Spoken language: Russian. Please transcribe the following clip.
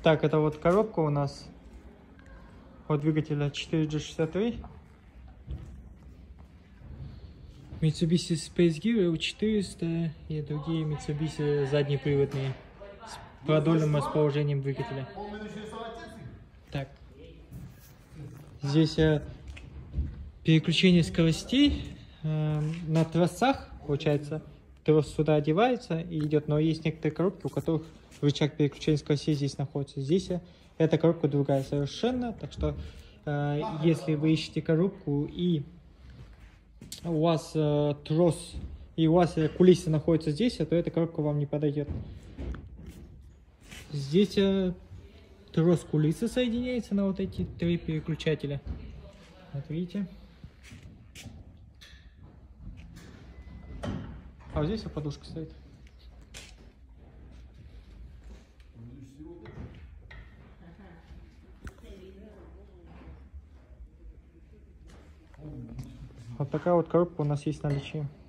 Так, это вот коробка у нас от двигателя 4G63. Mitsubishi Space Gear 400 и другие Mitsubishi заднеприводные с продольным расположением двигателя. Так. Здесь переключение скоростей на тросах, получается. Трос сюда одевается и идет, но есть некоторые коробки, у которых рычаг переключения скоростей здесь находится. Здесь эта коробка другая совершенно, так что если вы ищете коробку и у вас трос и у вас кулисы находятся здесь, то эта коробка вам не подойдет. Здесь трос кулисы соединяется на вот эти три переключателя. Вот видите. А вот здесь подушка стоит. Вот такая вот коробка у нас есть в наличии.